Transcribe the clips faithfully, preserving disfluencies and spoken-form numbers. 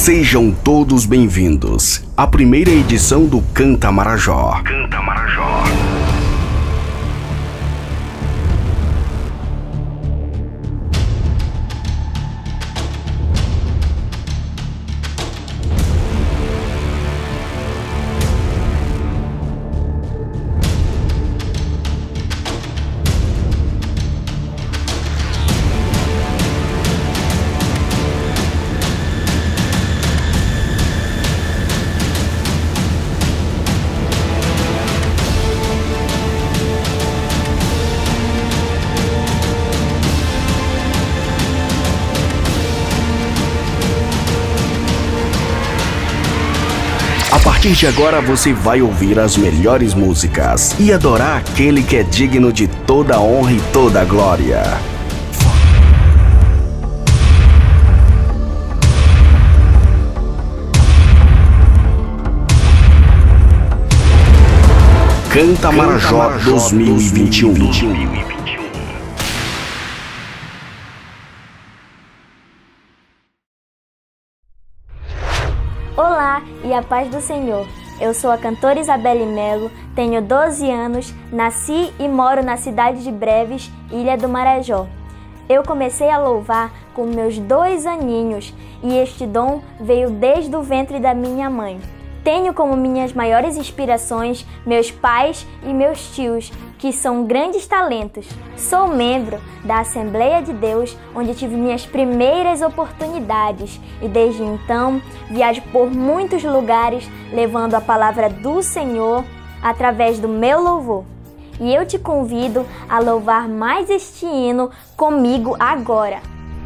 Sejam todos bem-vindos à primeira edição do Canta Marajó. Canta Marajó. A partir de agora você vai ouvir as melhores músicas e adorar aquele que é digno de toda a honra e toda a glória. Canta Marajó dois mil e vinte e um. Olá e a paz do Senhor. Eu sou a cantora Isabelle Melo, tenho doze anos, nasci e moro na cidade de Breves, Ilha do Marajó. Eu comecei a louvar com meus dois aninhos e este dom veio desde o ventre da minha mãe. Tenho como minhas maiores inspirações meus pais e meus tios, que são grandes talentos. Sou membro da Assembleia de Deus, onde tive minhas primeiras oportunidades e desde então viajo por muitos lugares levando a palavra do Senhor através do meu louvor. E eu te convido a louvar mais este hino comigo agora.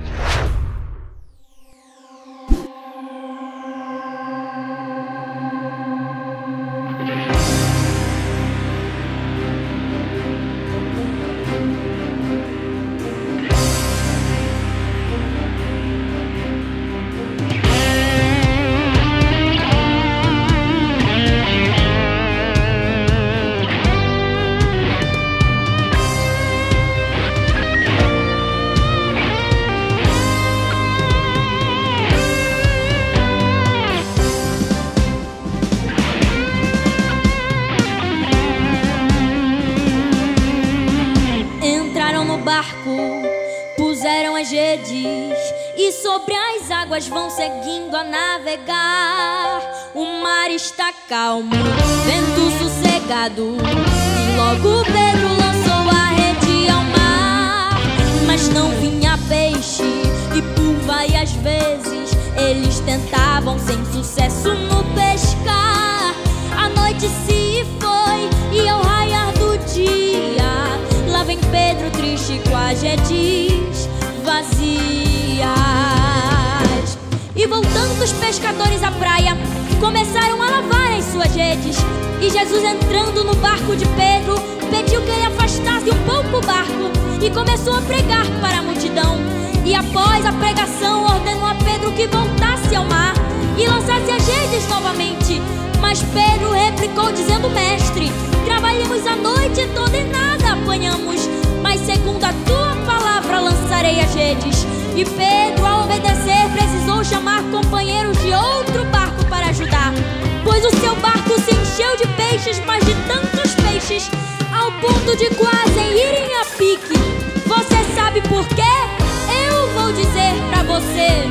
Barco, puseram as redes e sobre as águas vão seguindo a navegar. O mar está calmo, vento sossegado, e logo Pedro lançou a rede ao mar. Mas não vinha peixe e por várias vezes eles tentavam sem sucesso no pescar. A noite se foi e ao raiar do dia lá vem Pedro triste com as redes vazias. E voltando os pescadores à praia, começaram a lavar as suas redes. E Jesus, entrando no barco de Pedro, pediu que ele afastasse um pouco o barco e começou a pregar para a multidão. E após a pregação ordenou a Pedro que voltasse ao mar e lançasse as redes novamente. Mas Pedro replicou dizendo: mestre, trabalhamos a noite toda e nada apanhamos, mas segundo a tua palavra lançarei as redes. E Pedro, ao obedecer, precisou chamar companheiros de outro barco para ajudar, pois o seu barco se encheu de peixes, mas de tantos peixes, ao ponto de quase irem a pique. Você sabe por quê? Eu vou dizer pra você.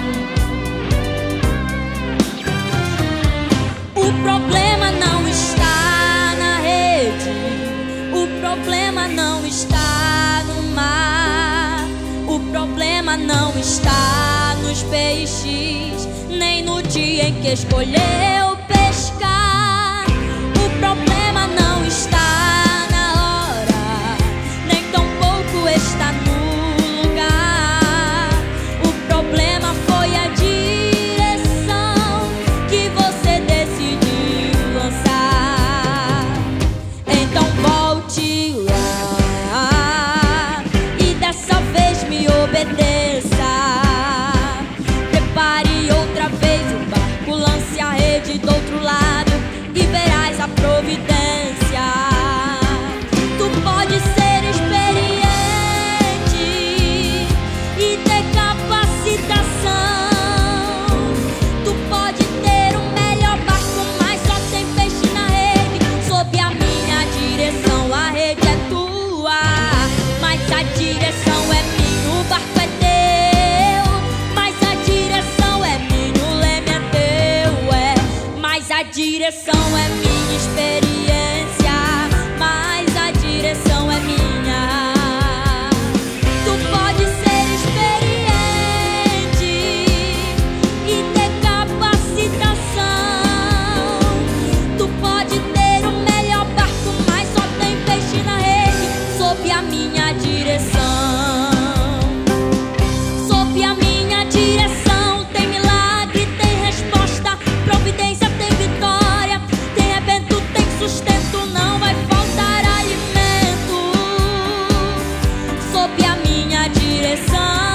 O problema não está na rede, o problema não está no mar, o problema não está nos peixes, nem no dia em que escolheu pescar. O problema não está na hora, nem tampouco está no lugar. O problema foi a direção que você decidiu lançar. Então volte lá e dessa vez me obedeça. Prepare outra vez o barco, lance a rede do direção é minha experiência, mas a direção é minha. Tu pode ser experiente e ter capacitação. Tu pode ter o melhor barco, mas só tem peixe na rede. Sob a minha direção, sob a minha direção, tem milagre, tem resposta, providência, tem vitória, tem evento, tem sustento, não vai faltar alimento. Sob a minha direção,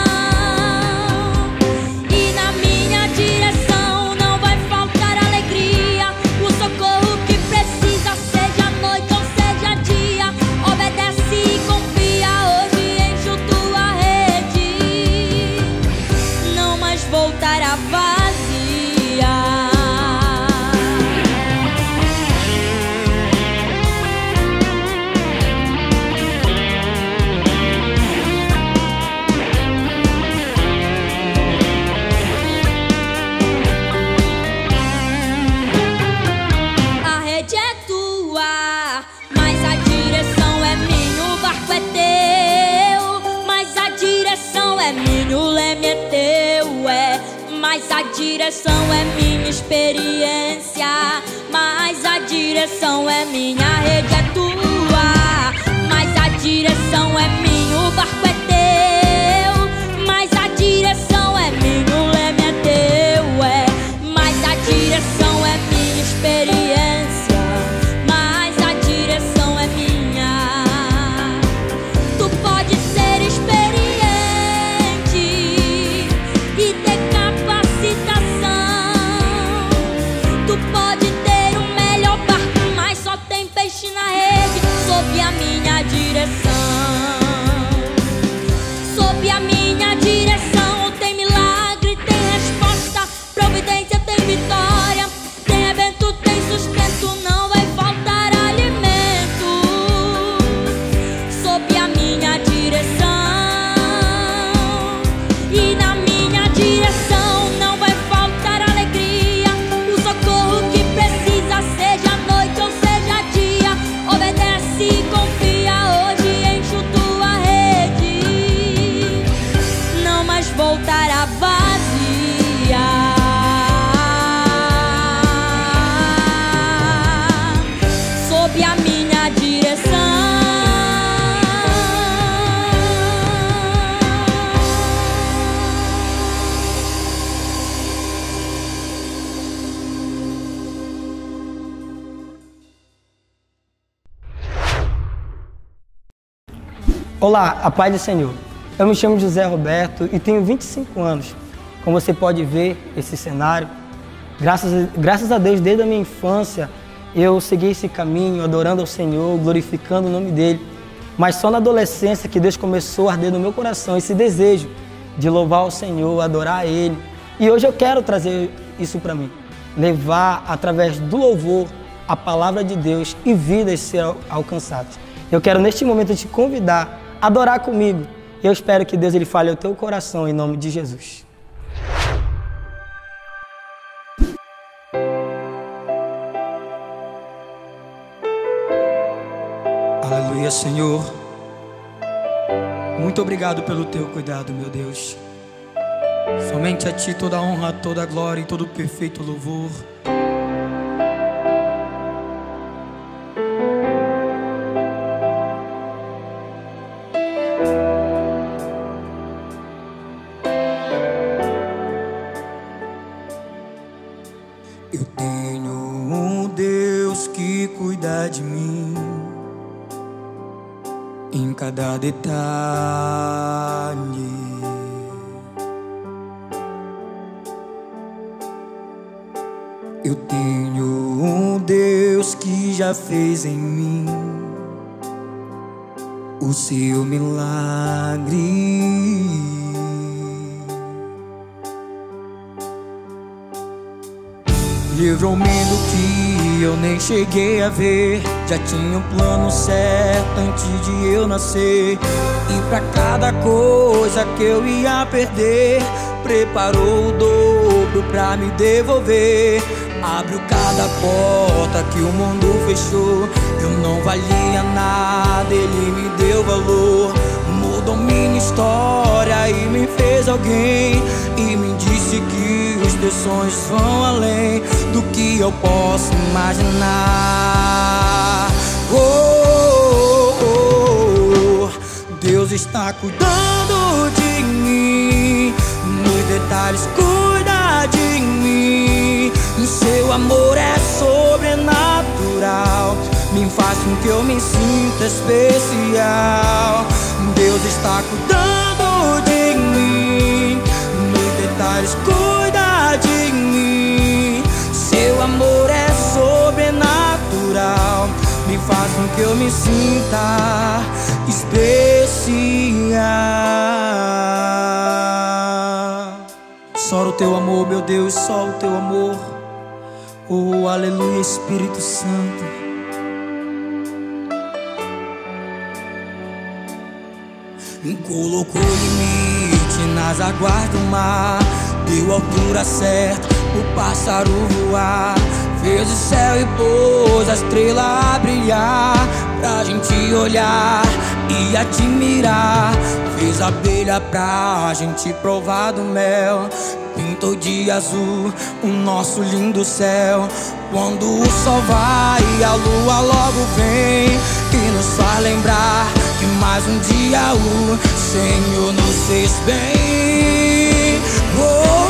e na minha direção não vai faltar alegria, o socorro que precisa, seja noite ou seja dia. Obedece e confia, hoje encho tua rede, não mais voltará vazia. A rede é tua, mas a direção é minha. O barco é teu, mas a direção é minha. O leme é teu, é, mas a direção é minha. Experiência, mas a direção é minha. A rede é tua, mas a direção é minha. O barco é teu, mas a direção é minha. O leme é teu, é, mas a direção é minha. Experiência, mas a direção é minha. Tu pode ser experiente e ter capacitação. Tu pode ter o melhor barco, mas só tem peixe na rede. Sob a minha direção, sob a minha direção, tem milagre, tem resposta, providência, tem vitória, tem evento, tem sustento, não vai faltar alimento. Sob a minha direção, e na minha direção não vai faltar alegria, o socorro que precisa, seja noite ou seja dia. Obedece e confia, hoje encho tua rede, não mais voltará vazia. Sob a minha direção. Olá, a paz do Senhor. Eu me chamo José Roberto e tenho vinte e cinco anos. Como você pode ver esse cenário, graças a, graças a Deus, desde a minha infância, eu segui esse caminho, adorando ao Senhor, glorificando o nome dEle. Mas só na adolescência que Deus começou a arder no meu coração esse desejo de louvar ao Senhor, adorar a Ele. E hoje eu quero trazer isso para mim, levar através do louvor a palavra de Deus e vidas ser alcançadas. Eu quero neste momento te convidar a adorar comigo. Eu espero que Deus ele fale ao teu coração em nome de Jesus. Aleluia, Senhor. Muito obrigado pelo teu cuidado, meu Deus. Somente a ti toda a honra, toda a glória e todo o perfeito louvor. Eu tenho um Deus que cuida de mim em cada detalhe. Eu tenho um Deus que já fez em mim o seu milagre. Livrou-me do que eu nem cheguei a ver. Já tinha um plano certo antes de eu nascer. E pra cada coisa que eu ia perder, preparou o dobro pra me devolver. Abriu cada porta que o mundo fechou. Eu não valia nada, ele me deu valor. Mudou minha história e me fez alguém. E me disse que os teus sonhos vão além do que eu posso imaginar. Oh, oh, oh, oh. Deus está cuidando de mim, nos detalhes cuida de mim. O seu amor é sobrenatural, me faz com que eu me sinta especial. Deus está cuidando de mim, nos detalhes cuida de mim. Seu amor é sobrenatural, me faz com que eu me sinta especial. Só o teu amor, meu Deus, só o teu amor. Oh, aleluia, Espírito Santo. Colocou limite nas águas do mar, deu a altura certa o pássaro voar. Fez o céu e pôs a estrela a brilhar, pra gente olhar e admirar. Fez a abelha pra gente provar do mel, pintou de azul o nosso lindo céu. Quando o sol vai, a lua logo vem e nos faz lembrar que mais um dia o Senhor nos fez bem. Oh,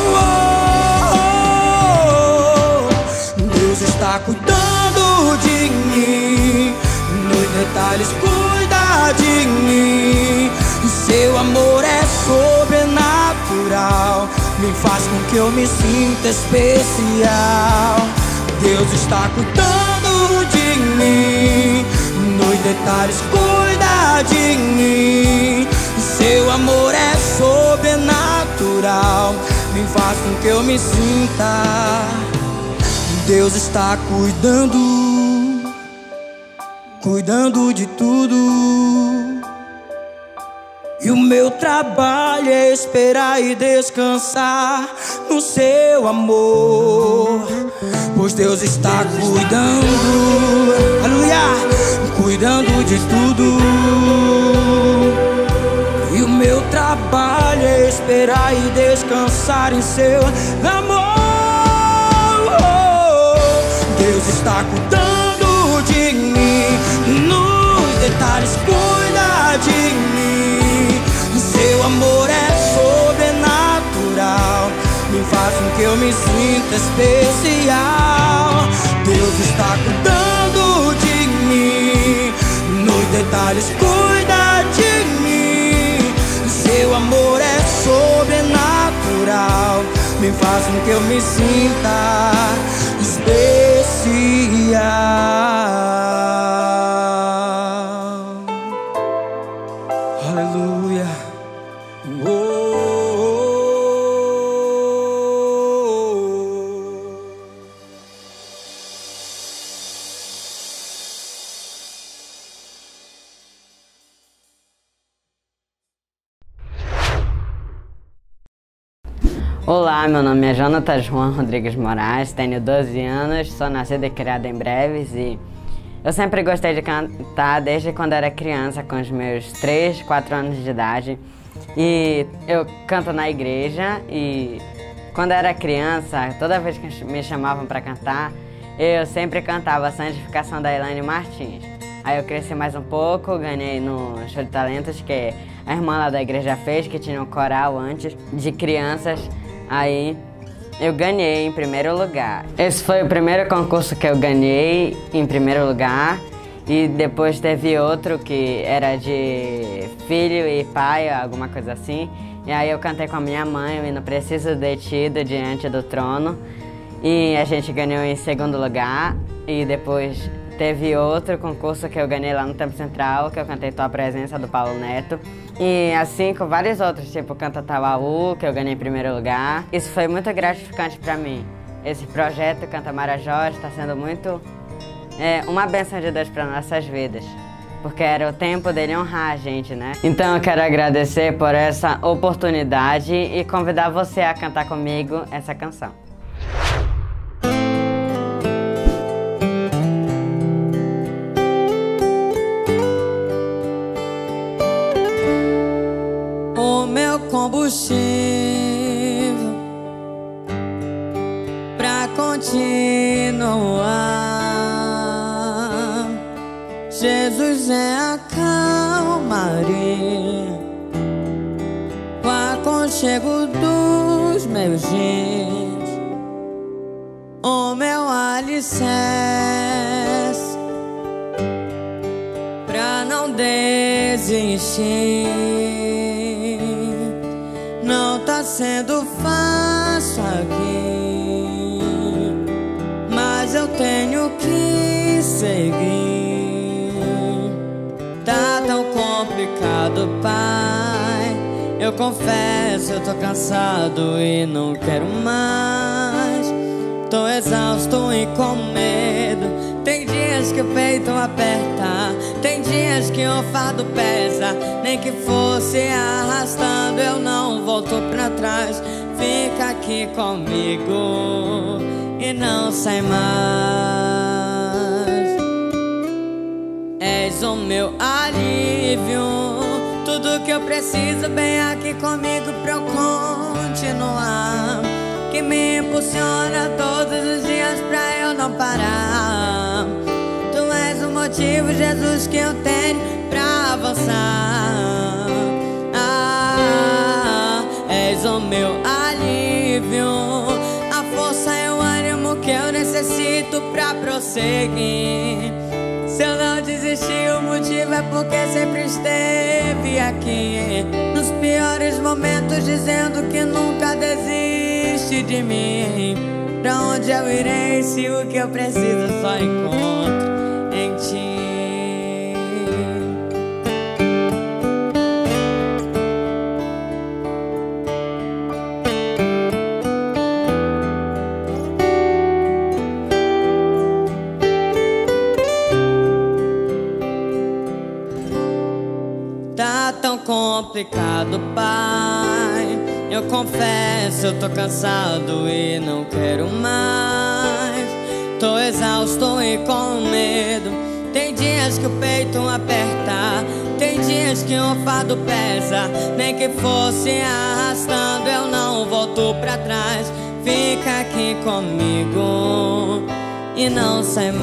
oh, oh. Deus está cuidando de mim, nos detalhes cuida de mim. Seu amor é sobrenatural, me faz com que eu me sinta especial. Deus está cuidando de mim, nos detalhes cuida de mim. Seu amor é sobrenatural, me faz com que eu me sinta. Deus está cuidando, cuidando de tudo. E o meu trabalho é esperar e descansar no seu amor, pois Deus está cuidando, aleluia, cuidando de tudo. E o meu trabalho é esperar e descansar em seu amor. Deus está cuidando de mim, nos detalhes cuida de mim. Seu amor é sobrenatural, me faz com que eu me sinta especial. Deus está cuidando de mim, nos detalhes cuida de mim. Seu amor é sobrenatural, me faz com que eu me sinta especial. Aleluia. Oh, oh, oh. Olá, meu nome é Jonathan João Rodrigues Moraes, tenho doze anos, sou nascido e criado em Breves e eu sempre gostei de cantar desde quando era criança, com os meus três, quatro anos de idade. E eu canto na igreja e quando era criança, toda vez que me chamavam para cantar, eu sempre cantava a Santificação da Elaine Martins. Aí eu cresci mais um pouco, ganhei no Show de Talentos, que a irmã lá da igreja fez, que tinha um coral antes de crianças. Aí eu ganhei em primeiro lugar. Esse foi o primeiro concurso que eu ganhei em primeiro lugar. E depois teve outro que era de filho e pai, alguma coisa assim. E aí eu cantei com a minha mãe, o hino Preciso de Ti, Diante do Trono. E a gente ganhou em segundo lugar. E depois teve outro concurso que eu ganhei lá no Tempo Central, que eu cantei Tua Presença, do Paulo Neto. E assim com vários outros, tipo Canta Tauaú, que eu ganhei em primeiro lugar. Isso foi muito gratificante pra mim. Esse projeto Canta Marajó está sendo muito é, uma bênção de Deus para nossas vidas, porque era o tempo dele honrar a gente, né? Então eu quero agradecer por essa oportunidade e convidar você a cantar comigo essa canção. combustível pra continuar. Jesus é a calmaria, o aconchego dos meus dias, o meu alicerce pra não desistir. Não tá sendo fácil aqui, mas eu tenho que seguir. Tá tão complicado, Pai, eu confesso, eu tô cansado e não quero mais. Tô exausto e com medo. Tem dias que o peito aperta, tem dias que o fardo pesa. Nem que fosse arrastando, eu não volto pra trás. Fica aqui comigo e não sai mais. És o meu alívio, tudo que eu preciso bem aqui comigo pra eu continuar, que me impulsiona todos os dias pra eu não parar. Tu és o motivo, Jesus, que eu tenho pra avançar. Ah, és o meu alívio, a força e o ânimo que eu necessito pra prosseguir. Se eu não desistir, o motivo é porque sempre esteve aqui, nos piores momentos, dizendo que nunca desiste de mim. Pra onde eu irei se o que eu preciso só encontro em ti? Tá tão complicado, Pai, eu confesso, eu tô cansado e não quero mais. Tô exausto e com medo. Tem dias que o peito aperta, tem dias que o fardo pesa. Nem que fosse arrastando, eu não volto pra trás. Fica aqui comigo e não sai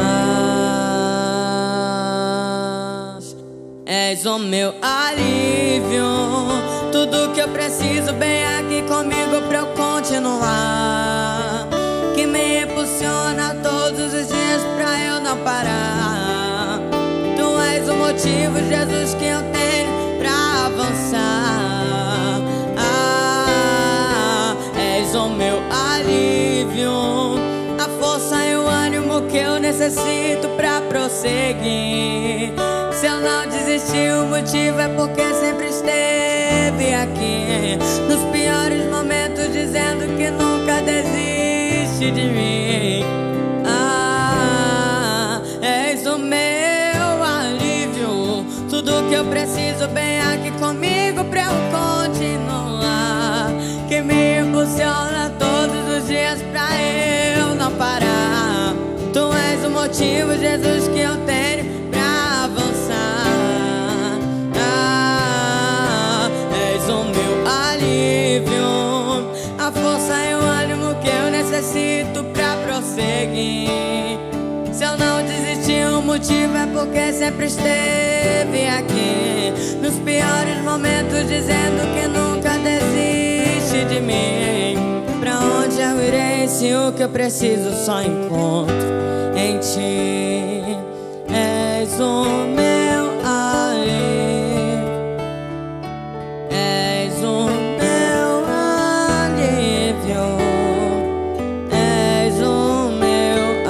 mais. És o meu alívio, tudo que eu preciso bem aqui comigo pra eu continuar, que me impulsiona todos os dias pra eu não parar. Tu és o motivo, Jesus, que eu tenho pra avançar. Ah, és o meu alívio, a força e o ânimo que eu necessito pra prosseguir. Se eu não desistir, o motivo é porque sempre esteve aqui, nos piores momentos, dizendo que nunca desiste de mim. Ah, és o meu alívio, tudo que eu preciso bem aqui comigo pra eu continuar, que me impulsiona todos os dias pra eu não parar. Tu és o motivo, Jesus, que eu tenho pra avançar. Ah, és o meu alívio, a força e o ânimo que eu necessito pra prosseguir. Se eu não desistir, o motivo é porque sempre esteve aqui, nos piores momentos, dizendo que nunca desiste de mim. Pra onde eu irei se o que eu preciso só encontro em ti? És o meu alívio, és o meu alívio, és o meu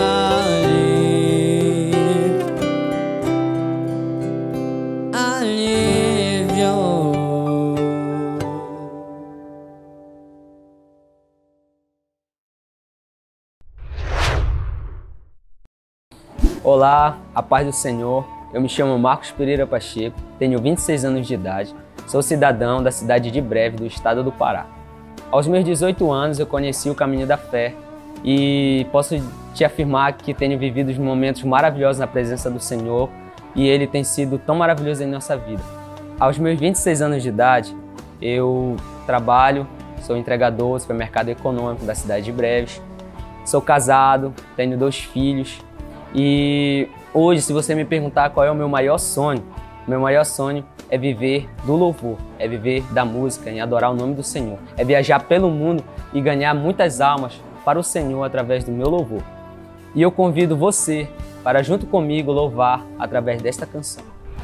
alívio, alívio. Olá, a paz do Senhor. Eu me chamo Marcos Pereira Pacheco, tenho vinte e seis anos de idade, sou cidadão da cidade de Breves, do estado do Pará. Aos meus dezoito anos eu conheci o caminho da fé e posso te afirmar que tenho vivido momentos maravilhosos na presença do Senhor e Ele tem sido tão maravilhoso em nossa vida. Aos meus vinte e seis anos de idade, eu trabalho, sou entregador do supermercado econômico da cidade de Breves. Sou casado, tenho dois filhos e hoje, se você me perguntar qual é o meu maior sonho, meu maior sonho é viver do louvor, é viver da música, em adorar o nome do Senhor, é viajar pelo mundo e ganhar muitas almas para o Senhor através do meu louvor. E eu convido você para junto comigo louvar através desta canção.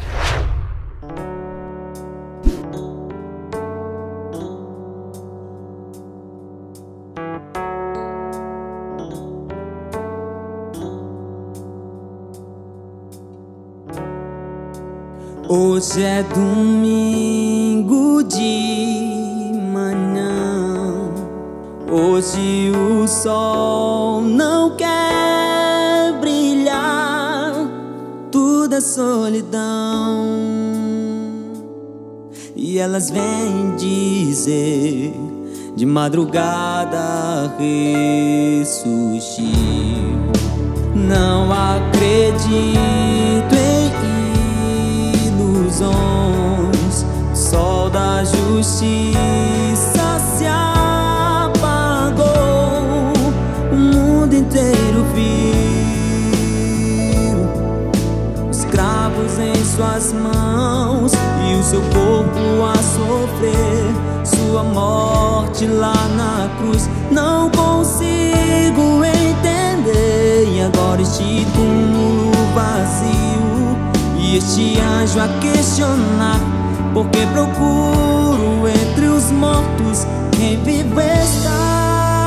Hoje é domingo de manhã, hoje o sol não quer brilhar, tudo é solidão. E elas vêm dizer, de madrugada ressurgiu. Não acredito em ilusões, o sol da justiça se apagou, o mundo inteiro viu os cravos em suas mãos e o seu corpo a sofrer sua morte lá na cruz. Não consigo entender, e agora este túmulo vazio e este anjo a questionar, porque procuro entre os mortos quem vive está.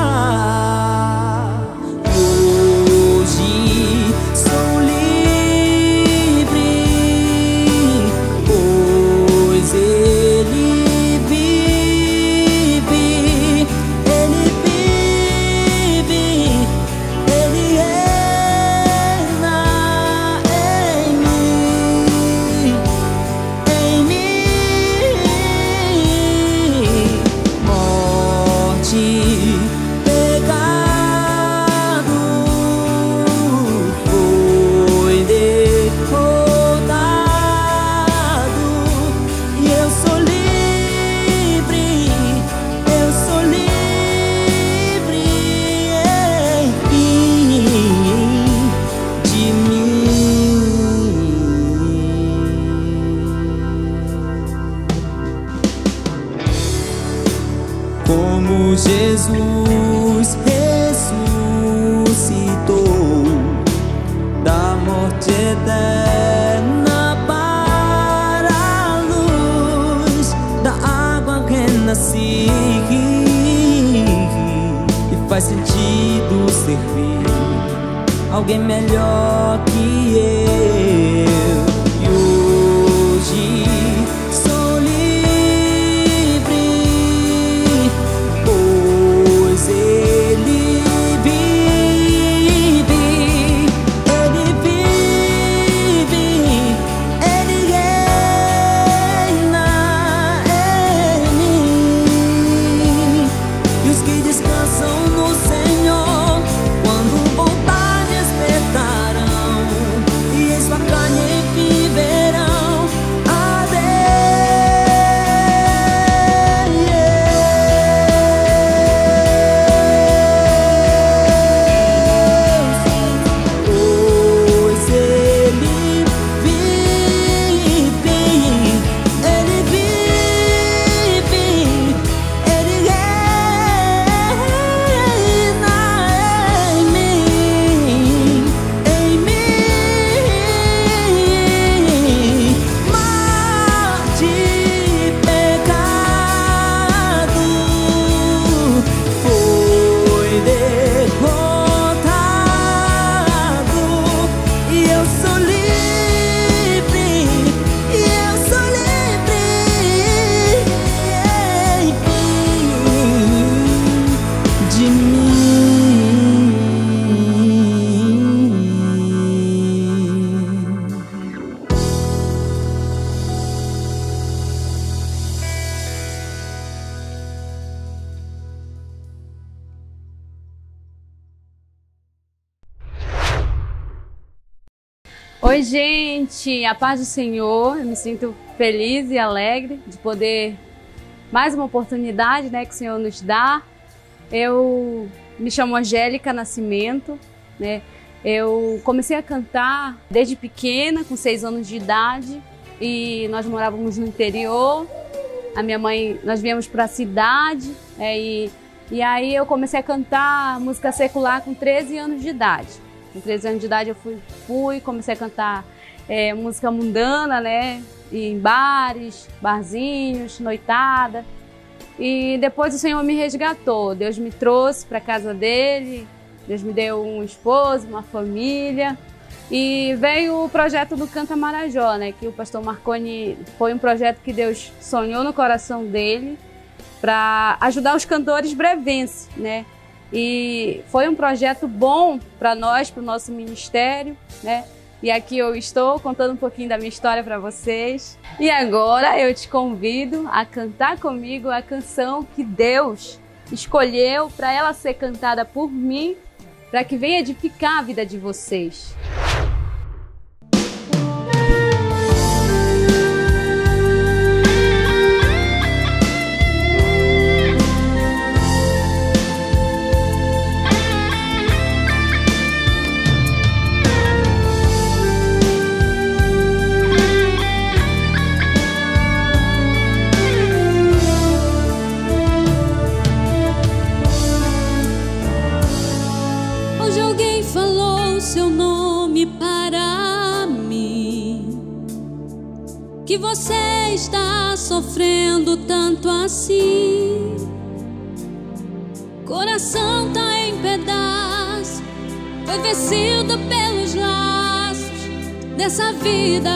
Hoje sou livre, pois Ele vive, Ele vive, Ele reina em mim, em mim. Morte, pecado foi derrotado e eu sou livre, eu sou livre enfim de mim. Como Jesus ressuscitou da morte eterna para a luz da água renasci, e faz sentido servir alguém melhor que eu. E hoje sou livre, pois Ele vive, Ele vive, Ele reina em mim. E os que descansam no Senhor, quando voltar despertarão, e em sua carne viverão. Pois Ele vive, Ele vive, Ele reina em mim, em mim. Morte, pecado foi derrotado e eu sou livre, e eu sou livre enfim de mim. Oi, gente, a paz do Senhor. Eu me sinto feliz e alegre de poder mais uma oportunidade, né, que o Senhor nos dá. Eu me chamo Angélica Nascimento, né? Eu comecei a cantar desde pequena, com seis anos de idade, e nós morávamos no interior. A minha mãe, nós viemos para a cidade, né, e, e aí eu comecei a cantar música secular com treze anos de idade. Com treze anos de idade eu fui, fui comecei a cantar é, música mundana, né, em bares, barzinhos, noitada. E depois o Senhor me resgatou, Deus me trouxe para a casa dele, Deus me deu um esposo, uma família. E veio o projeto do Canta Marajó, né, que o pastor Marconi, foi um projeto que Deus sonhou no coração dele para ajudar os cantores brevenses, né? E foi um projeto bom para nós, para o nosso ministério, né? E aqui eu estou contando um pouquinho da minha história para vocês. E agora eu te convido a cantar comigo a canção que Deus escolheu para ela ser cantada por mim, para que venha edificar a vida de vocês. Hoje alguém falou seu nome para mim, que você está sofrendo tanto assim. Coração tá em pedaços, foi vencido pelos laços dessa vida.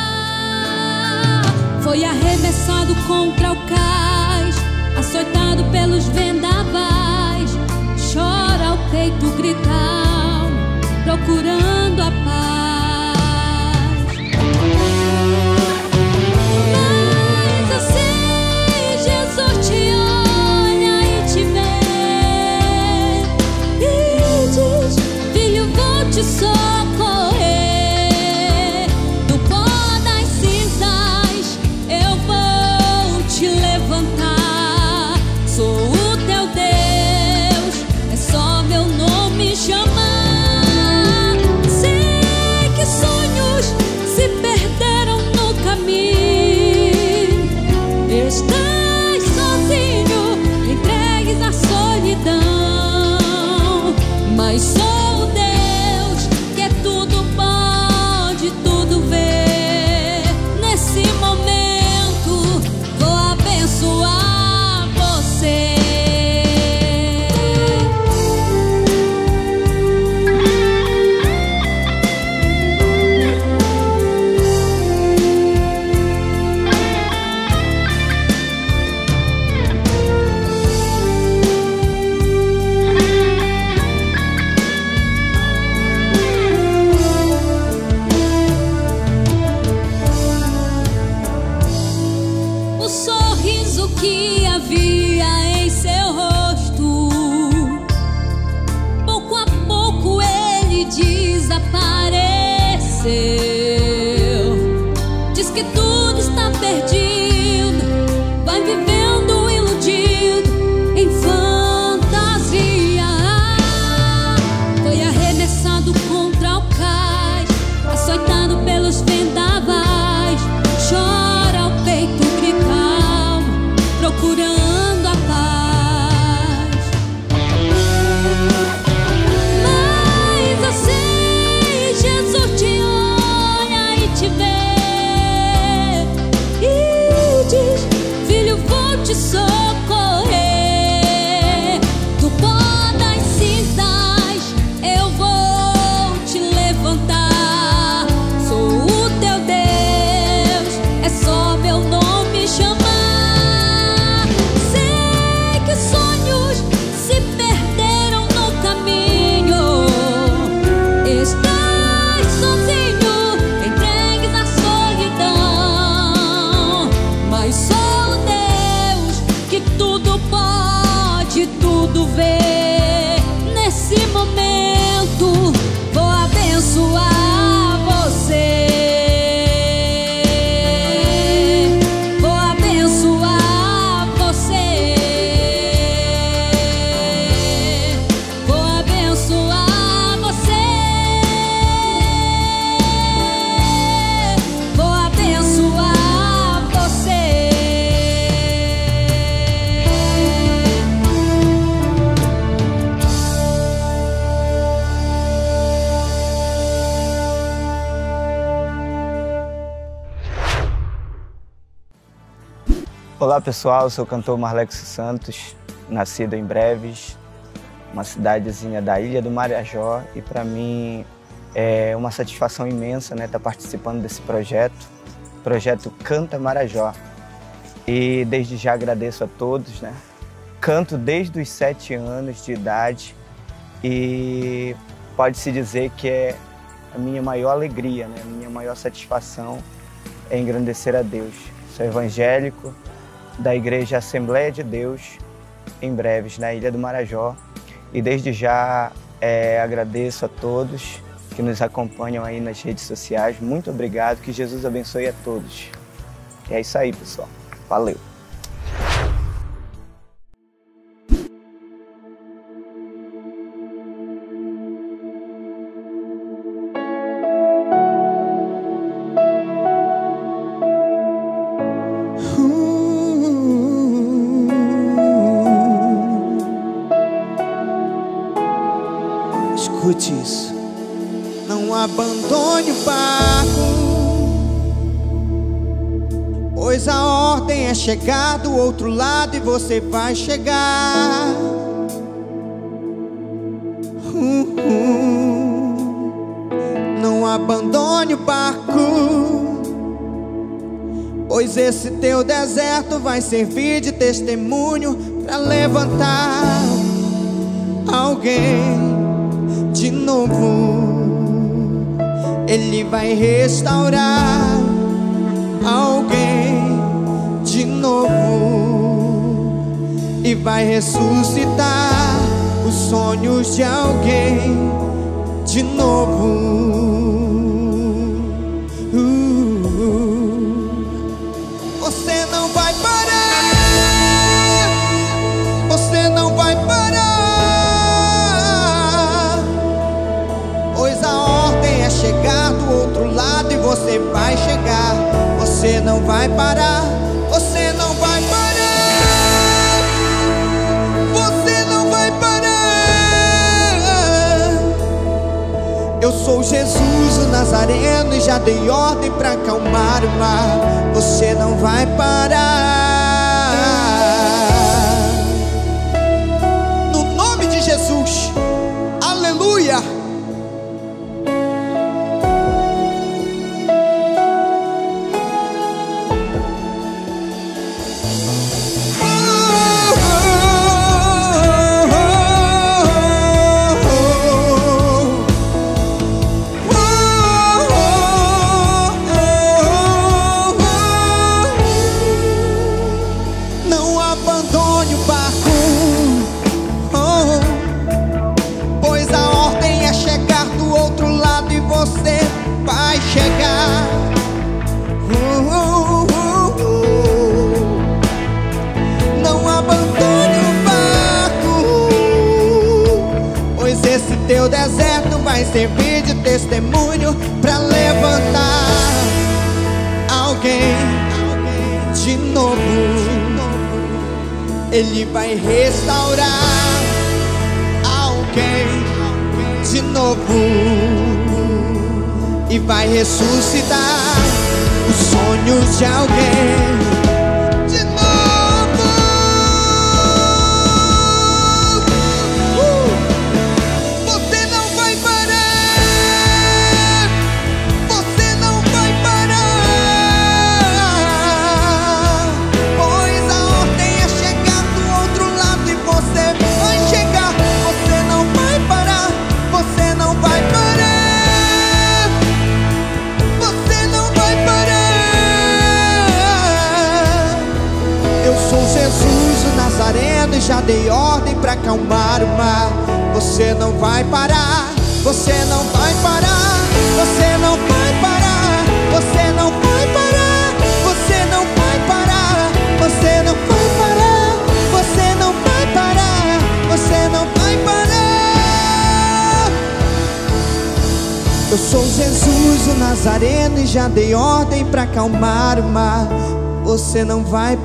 Foi arremessado contra o cais, açoitado pelos vendavais. Chora ao peito, grita alma, procurando a paz. Mas eu sei, Jesus te olha e te vê e diz: filho, vou te socorrer. Do pó das cinzas eu vou te levantar. Sou o teu Deus, é só meu nome chamar. Sei que sonhos se perderam no caminho. Estás sozinho, entregues à solidão. Mas sou o Deus que é tudo pode, tudo vê. Nesse momento vou abençoar você. O sorriso que havia em seu rosto, pouco a pouco ele desapareceu. Diz que tudo está perdido, vai vivendo iludido em fantasia. Foi arremessado contra o cais, açoitado pelos vendavais. Chora ao peito, grita alma, procurando a paz. Mas eu sei, Jesus te olha e te vê e diz: filho, vou te socorrer. Olá pessoal, eu sou o cantor Marlex Santos, nascido em Breves, uma cidadezinha da Ilha do Marajó, e para mim é uma satisfação imensa, né, estar participando desse projeto, projeto Canta Marajó. E desde já agradeço a todos, né? Canto desde os sete anos de idade e pode-se dizer que é a minha maior alegria, né? A minha maior satisfação é engrandecer a Deus. Sou evangélico da Igreja Assembleia de Deus, em Breves, na Ilha do Marajó. E desde já é, agradeço a todos que nos acompanham aí nas redes sociais. Muito obrigado, que Jesus abençoe a todos. E é isso aí, pessoal. Valeu! Escute isso. Não abandone o barco, pois a ordem é chegar do outro lado e você vai chegar. Hum, hum. Não abandone o barco, pois esse teu deserto vai servir de testemunho para levantar alguém de novo. Ele vai restaurar alguém de novo e vai ressuscitar os sonhos de alguém de novo. uh, uh. Você não vai parar, você não vai parar, pois a ordem é chegar do outro lado e você vai chegar. Você não vai parar, você não vai parar, você não vai parar. Eu sou Jesus o Nazareno e já dei ordem pra acalmar o mar. Você não vai parar. No nome de Jesus, aleluia. Teu deserto vai servir de testemunho para levantar alguém de novo. Ele vai restaurar alguém de novo e vai ressuscitar os sonhos de alguém. E já dei ordem pra acalmar o mar. Você não vai parar, você não vai parar, você não vai parar, você não vai parar, você não vai parar, você não vai parar, você não vai parar, você não vai parar. Eu sou Jesus o Nazareno e já dei ordem pra acalmar o mar. Você não vai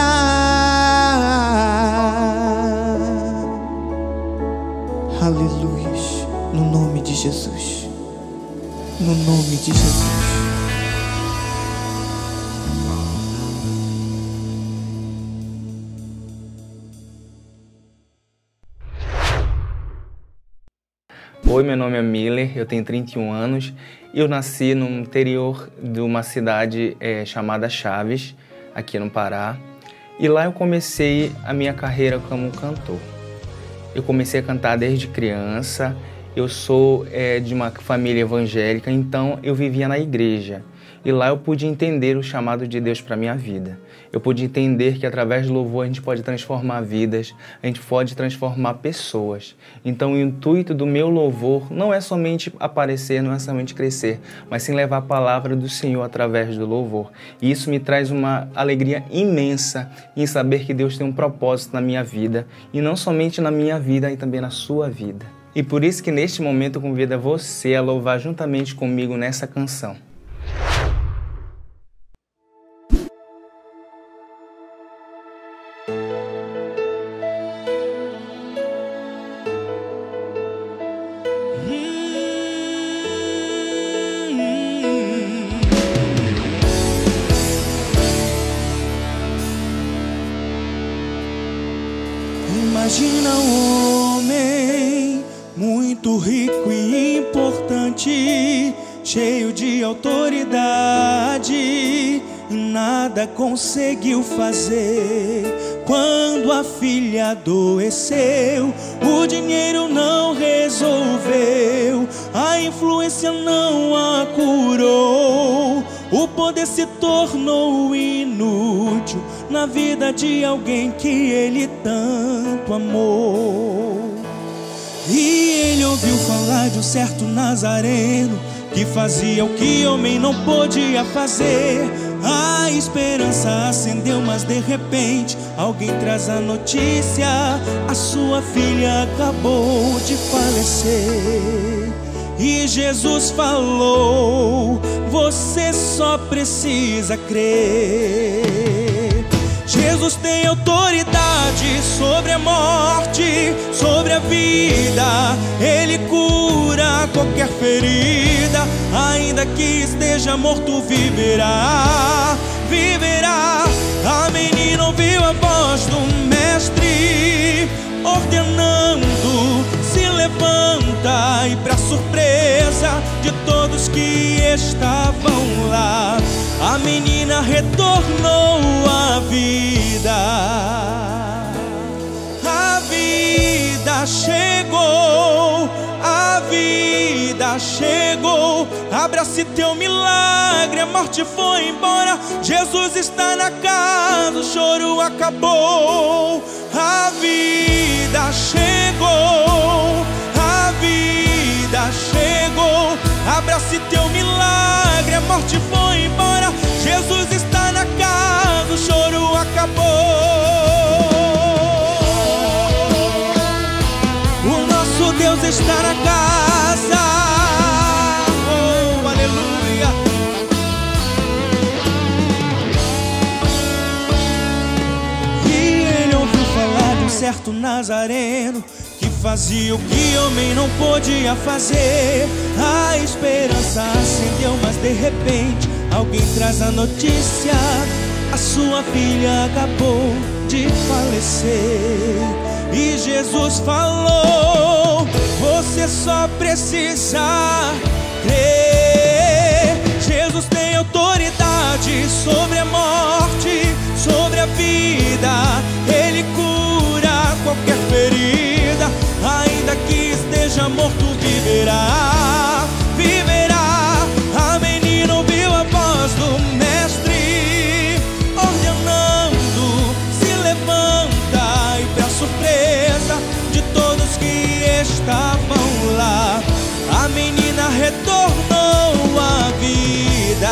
parar. Aleluia, no nome de Jesus, no nome de Jesus. Oi, meu nome é Miller, eu tenho trinta e um anos. Eu nasci no interior de uma cidade é, chamada Chaves, aqui no Pará. E lá eu comecei a minha carreira como cantor. Eu comecei a cantar desde criança. Eu sou é, de uma família evangélica, então eu vivia na igreja. E lá eu pude entender o chamado de Deus para a minha vida. Eu pude entender que através do louvor a gente pode transformar vidas, a gente pode transformar pessoas. Então o intuito do meu louvor não é somente aparecer, não é somente crescer, mas sim levar a palavra do Senhor através do louvor. E isso me traz uma alegria imensa em saber que Deus tem um propósito na minha vida, e não somente na minha vida, e também na sua vida. E por isso que neste momento eu convido você a louvar juntamente comigo nessa canção. Imagina um homem muito rico e importante, cheio de autoridade, e nada conseguiu fazer. Quando a filha adoeceu, o dinheiro não resolveu, a influência não a curou, o poder se tornou inútil na vida de alguém que ele tanto amou. E ele ouviu falar de um certo nazareno que fazia o que homem não podia fazer. A esperança acendeu, mas de repente alguém traz a notícia: a sua filha acabou de falecer. E Jesus falou: você só precisa crer. Jesus tem autoridade sobre a morte, sobre a vida. Ele cura qualquer ferida, ainda que esteja morto, viverá, viverá. A menina ouviu a voz do mestre ordenando: se levanta. E pra surpresa de todos que estavam lá, a menina retornou à vida. A vida chegou, a vida chegou. Abrace teu milagre, a morte foi embora. Jesus está na casa, o choro acabou. A vida chegou, a vida chegou. Abrace teu milagre, a morte foi embora. Jesus está na casa, o choro acabou. O nosso Deus está na casa. Oh, aleluia. E ele ouviu falar de um certo nazareno que fazia o que homem não podia fazer. A esperança acendeu, mas de repente alguém traz a notícia: a sua filha acabou de falecer. E Jesus falou: você só precisa crer. Jesus tem autoridade sobre a morte, sobre a vida. Ele cura qualquer ferida, ainda que esteja morto, viverá, viverá. A menina ouviu a voz do mestre ordenando: se levanta. E pra surpresa de todos que estavam lá, a menina retornou à vida.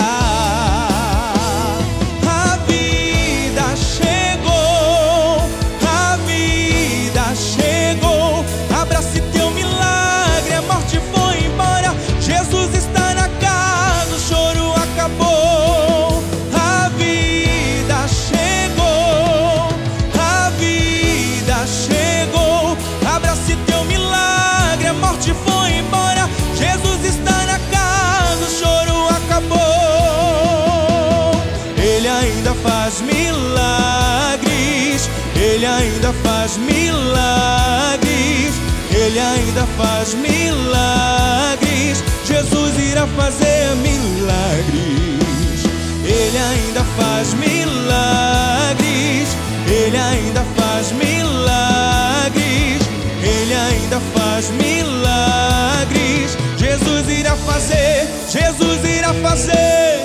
A vida chegou, a vida chegou. Abrace teu milagre, a morte foi embora. Jesus está na casa, o choro acabou. A vida chegou, a vida chegou. Abrace teu milagre, a morte foi embora. Jesus está na casa, o choro acabou. Ele ainda faz milagres, ele ainda faz milagres. Ele ainda faz milagres. Jesus irá fazer milagres. Ele ainda faz milagres. Ele ainda faz milagres. Ele ainda faz milagres. Jesus irá fazer. Jesus irá fazer.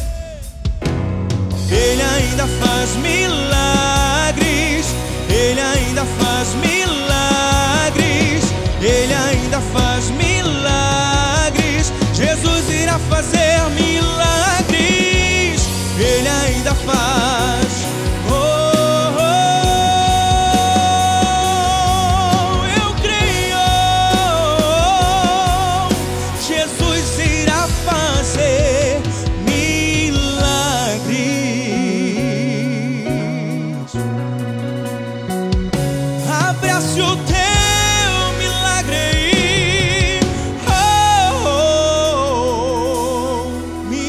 Ele ainda faz milagres. Ele ainda faz milagres. Ele ainda faz milagres. Jesus irá fazer milagres. Ele ainda faz. Oh, oh, eu creio. Jesus irá fazer milagres. Abrace o teu milagre aí. Oh, oh, oh,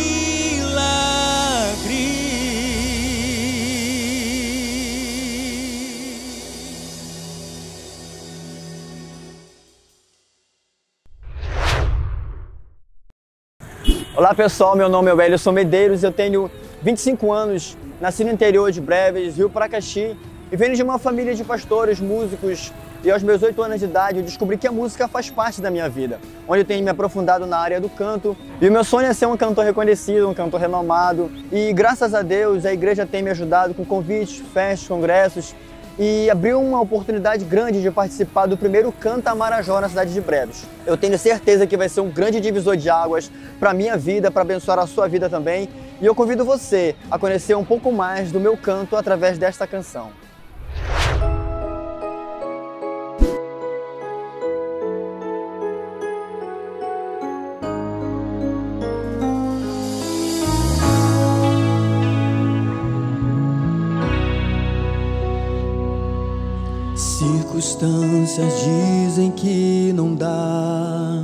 Olá pessoal, meu nome é Wellison Medeiros, eu tenho vinte e cinco anos, nasci no interior de Breves, Rio Paracati, e venho de uma família de pastores, músicos, e aos meus oito anos de idade eu descobri que a música faz parte da minha vida, onde eu tenho me aprofundado na área do canto, e o meu sonho é ser um cantor reconhecido, um cantor renomado, e graças a Deus a igreja tem me ajudado com convites, festas, congressos, e abriu uma oportunidade grande de participar do primeiro Canta Marajó na cidade de Breves. Eu tenho certeza que vai ser um grande divisor de águas para a minha vida, para abençoar a sua vida também. E eu convido você a conhecer um pouco mais do meu canto através desta canção. Circunstâncias dizem que não dá.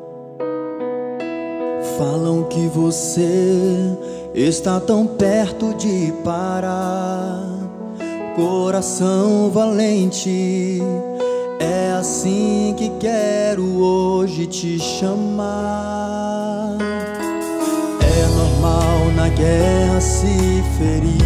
Falam que você está tão perto de parar. Coração valente, é assim que quero hoje te chamar. É normal na guerra se ferir.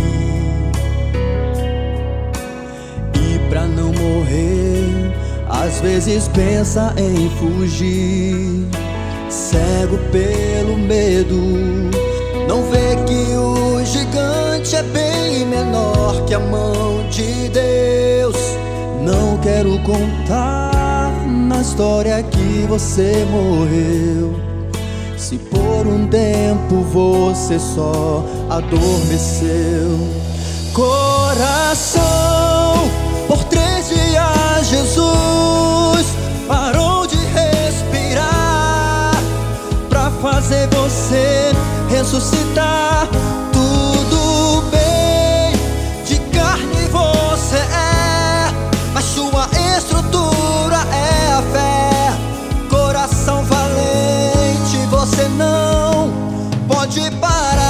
Pra não morrer, às vezes pensa em fugir. Cego pelo medo, não vê que o gigante é bem menor que a mão de Deus. Não quero contar na história que você morreu. Se por um tempo você só adormeceu. Coração, por três dias Jesus parou de respirar pra fazer você ressuscitar. Tudo bem, de carne você é, mas sua estrutura é a fé. Coração valente, você não pode parar.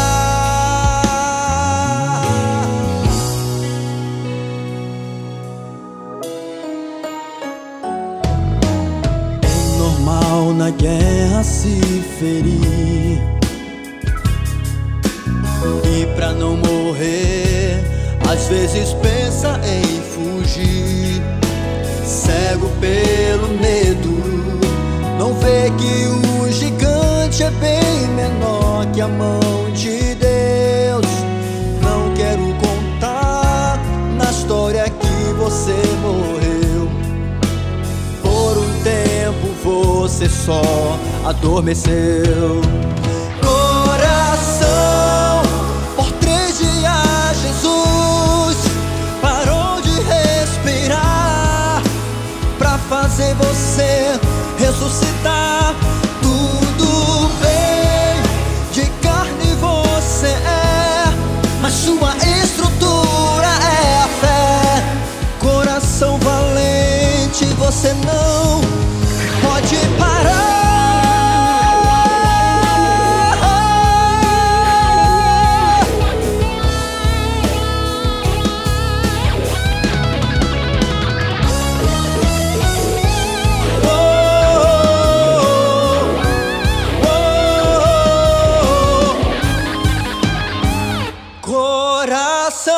Na guerra se ferir, e pra não morrer, às vezes pensa em fugir. Cego pelo medo, não vê que o gigante é bem menor que a mão de Deus. Não quero contar na história que você morreu. Por um tempo você só adormeceu. Coração, por três dias Jesus parou de respirar pra fazer você ressuscitar. Tudo bem, de carne você é, mas sua estrutura é a fé. Coração valente, você não pode parar. coração.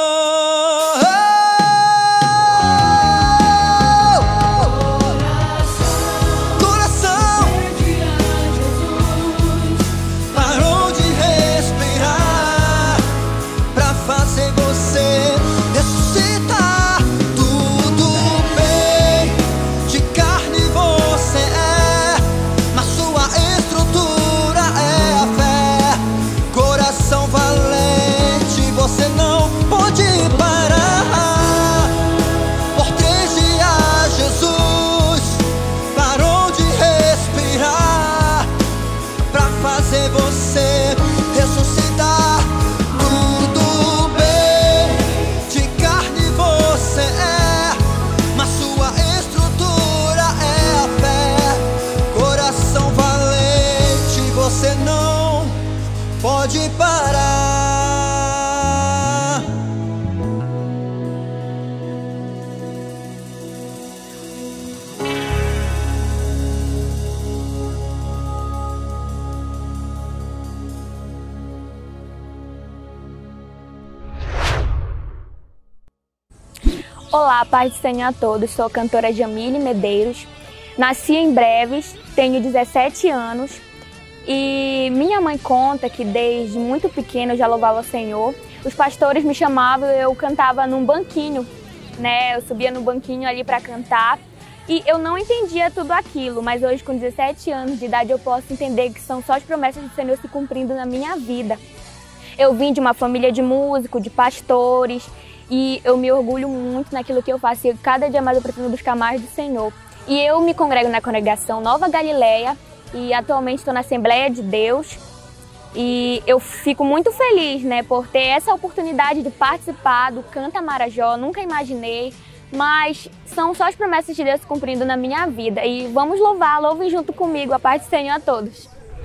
Pode parar. Olá, paz do Senhor a todos. Sou a cantora Jamile Medeiros. Nasci em Breves, tenho dezessete anos. E minha mãe conta que desde muito pequena eu já louvava o Senhor. Os pastores me chamavam e eu cantava num banquinho, né? Eu subia no banquinho ali para cantar e eu não entendia tudo aquilo, mas hoje com dezessete anos de idade eu posso entender que são só as promessas do Senhor se cumprindo na minha vida. Eu vim de uma família de músicos, de pastores e eu me orgulho muito naquilo que eu faço e cada dia mais eu pretendo buscar mais do Senhor. E eu me congrego na congregação Nova Galileia e atualmente estou na Assembleia de Deus e eu fico muito feliz, né, por ter essa oportunidade de participar do Canta Marajó. Nunca imaginei, mas são só as promessas de Deus se cumprindo na minha vida e vamos louvar, louvem junto comigo, a paz do Senhor a todos.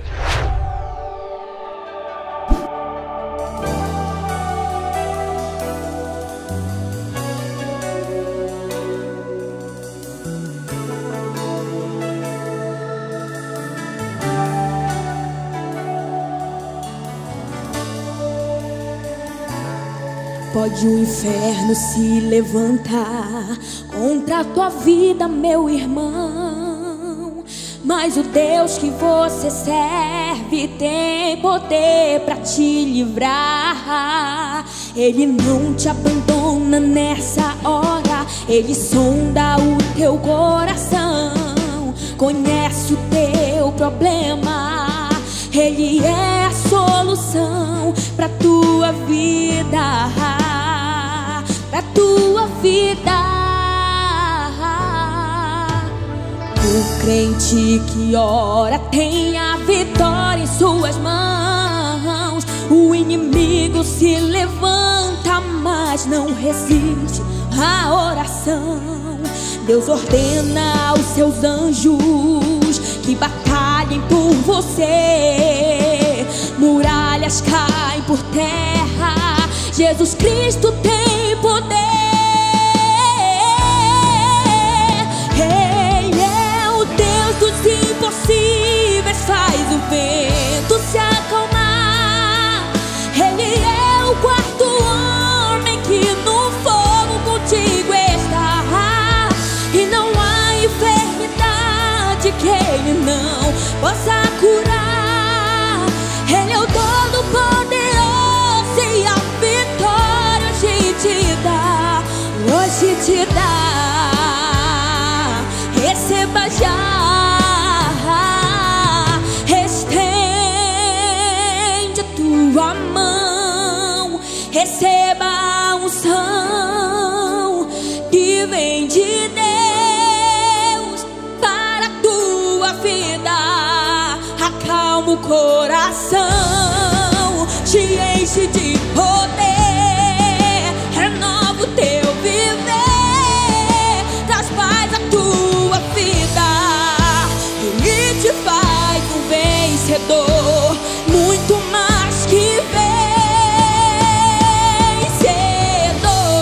Pode o inferno se levantar contra a tua vida, meu irmão, mas o Deus que você serve tem poder pra te livrar. Ele não te abandona nessa hora, Ele sonda o teu coração, conhece o teu problema, Ele é a solução pra tua vida, pra tua vida. O crente que ora tem a vitória em suas mãos. O inimigo se levanta, mas não resiste à oração. Deus ordena aos seus anjos que batalhem por você. Muralhas caem por terra, Jesus Cristo tem poder. Ele é o Deus dos impossíveis, faz o vento se acalmar. Ele é o quarto homem que no fogo contigo está, e não há enfermidade que Ele não possa curar. Ele é o Todo-Poderoso e a vitória hoje te dá, hoje te dá. Receba já, estende a tua mão, receba a unção que vem de Deus para a tua vida. Acalma o coração, te enche de poder, renova o teu viver, traz paz à tua vida. Ele te faz um vencedor, muito mais que vencedor.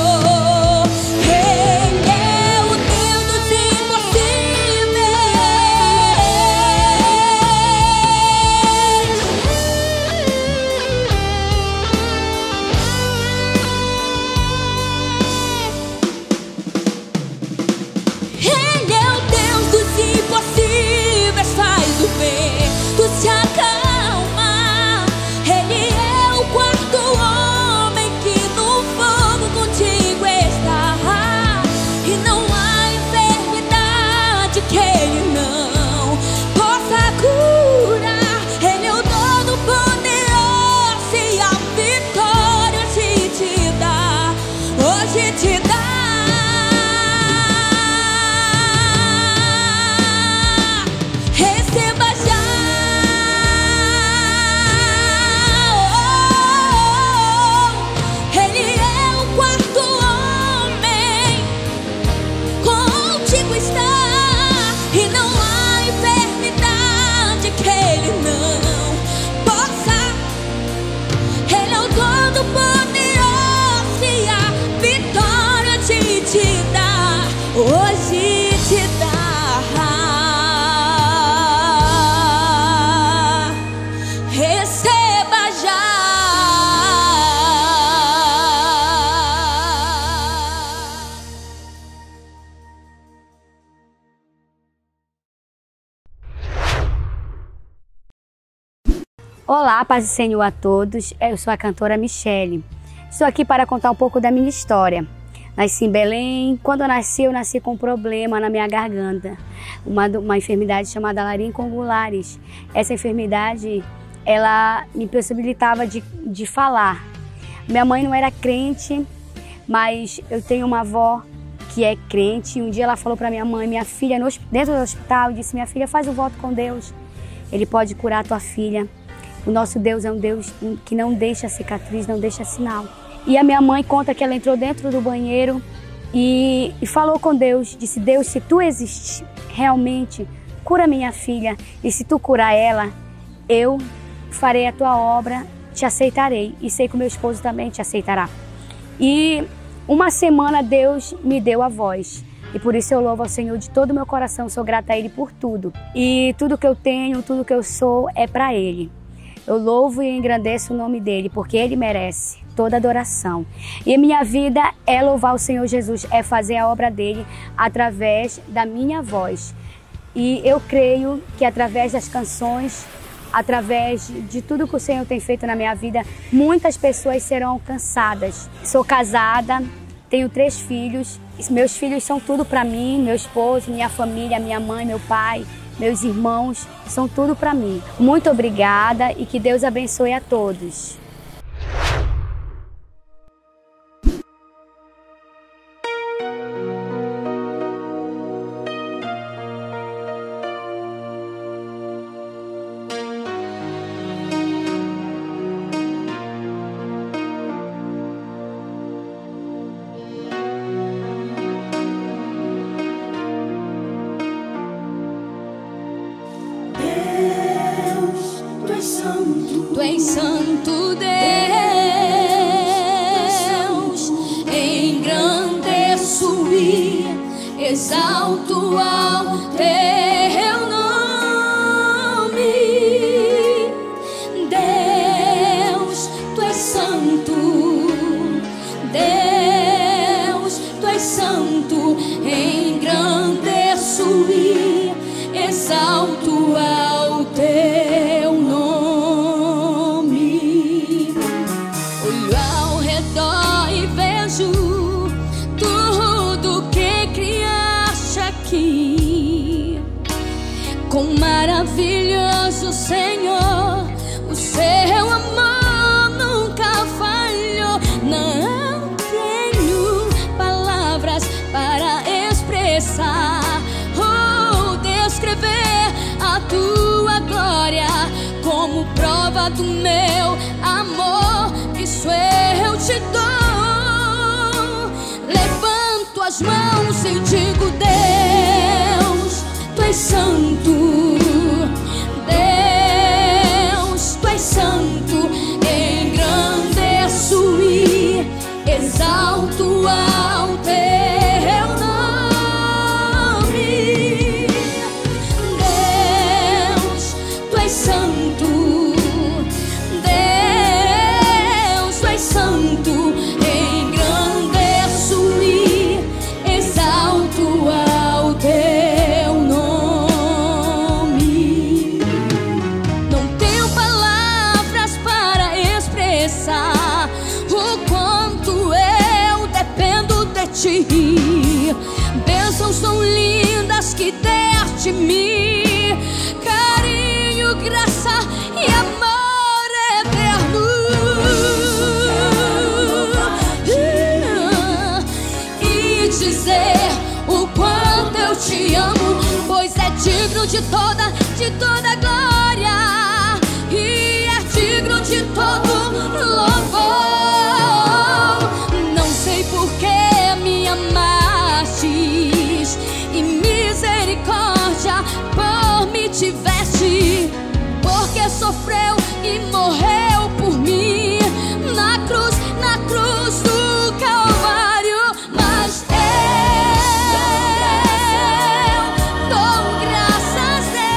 Olá, paz do Senhor a todos. Eu sou a cantora Michele. Estou aqui para contar um pouco da minha história. Nasci em Belém. Quando eu nasci, eu nasci com um problema na minha garganta. Uma, uma enfermidade chamada laringongulares. Essa enfermidade, ela me possibilitava de, de falar. Minha mãe não era crente, mas eu tenho uma avó que é crente. Um dia ela falou para minha mãe, minha filha, no, dentro do hospital, e disse, minha filha, faz o voto com Deus. Ele pode curar a tua filha. O nosso Deus é um Deus que não deixa cicatriz, não deixa sinal. E a minha mãe conta que ela entrou dentro do banheiro e, e falou com Deus, disse, Deus, se tu existes realmente, cura minha filha. E se tu curar ela, eu farei a tua obra, te aceitarei. E sei que o meu esposo também te aceitará. E uma semana Deus me deu a voz. E por isso eu louvo ao Senhor de todo o meu coração, sou grata a Ele por tudo. E tudo que eu tenho, tudo que eu sou é para Ele. Eu louvo e engrandeço o nome dEle, porque Ele merece toda adoração. E a minha vida é louvar o Senhor Jesus, é fazer a obra dEle através da minha voz. E eu creio que através das canções, através de tudo que o Senhor tem feito na minha vida, muitas pessoas serão alcançadas. Sou casada, tenho três filhos. Meus filhos são tudo para mim, meu esposo, minha família, minha mãe, meu pai, meus irmãos, são tudo para mim. Muito obrigada e que Deus abençoe a todos. Tu és santo, Deus, engrandeço e exalto ao teu nome. Deus, tu és santo, Deus, tu és santo, engrandeço e exalto ao teu nome. Tudo que criaste aqui, quão maravilhoso, Senhor, o seu amor nunca falhou. Não tenho palavras para expressar ou descrever a tua glória como prova do meu amor. Isso eu te dou. Levanto as mãos e digo, Deus, tu és santo, Deus, tu és santo, engrandeço e exalto ao teu nome. Deus, tu és santo, Deus, tu és santo, ao teu nome. Não tenho palavras para expressar o quanto eu dependo de ti. Bênçãos tão lindas que deste-me, carinho, graça e amor eterno. E dizer o quanto eu te amo, pois é digno de toda, de toda glória e é digno de todo louvor. Não sei por que me amastes e misericórdia por me tiveste, porque sofreu e morreu por mim na cruz, na cruz do Calvário. Mas eu dou graças, Deus.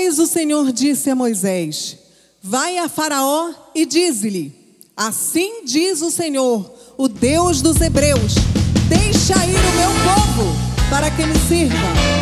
Depois o Senhor disse a Moisés: vai a Faraó e dize-lhe: assim diz o Senhor, o Deus dos hebreus, deixa ir o meu povo para que me sirva.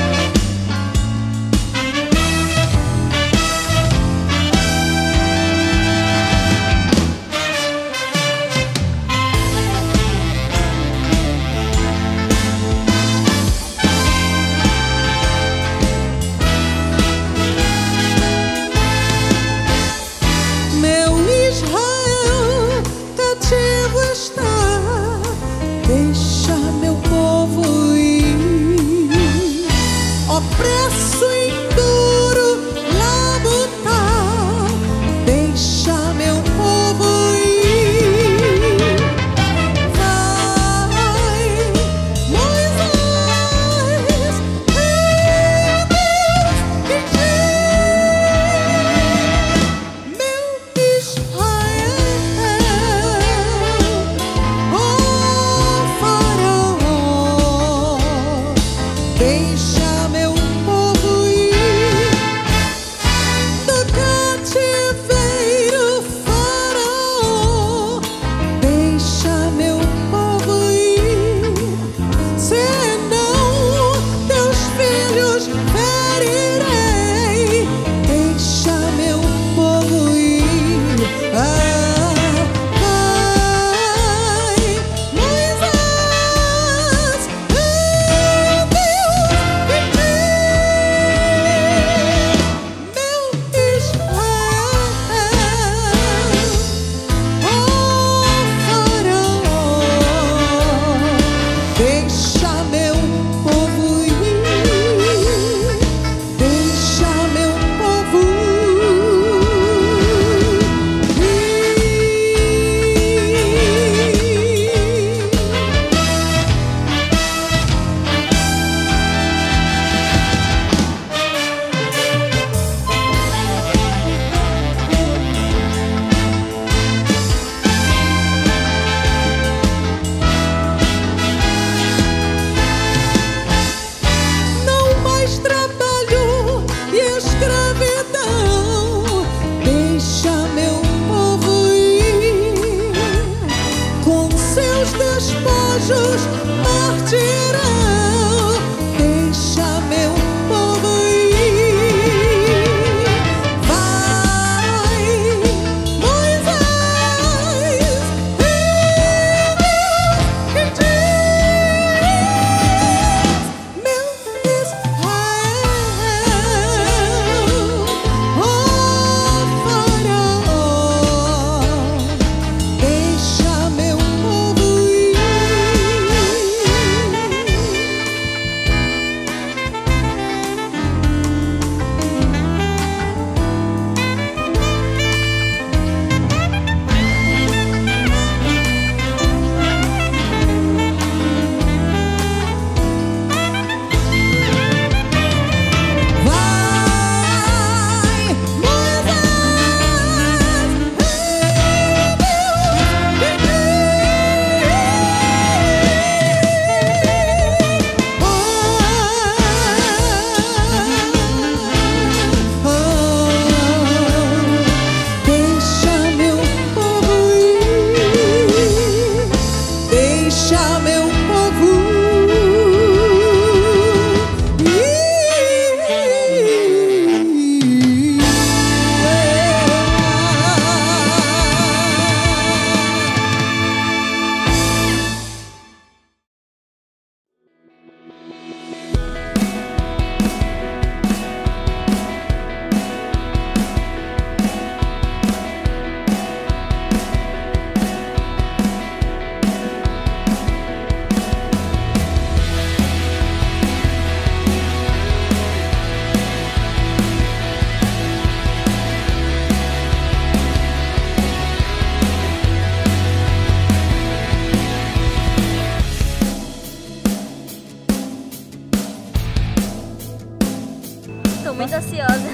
muito ansiosa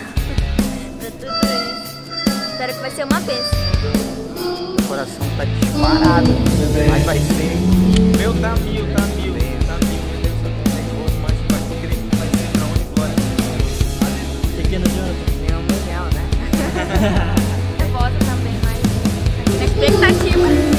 pra tudo isso. Espero que vai ser uma bênção. O coração tá disparado, mas vai ser. Meu tá mil, tá mil, tá mil, meu Deus, eu não sei como, mas vai ser, vai ser pra onde glória a Deus. Pequeno Jonathan. Nervosa também, mas na expectativa.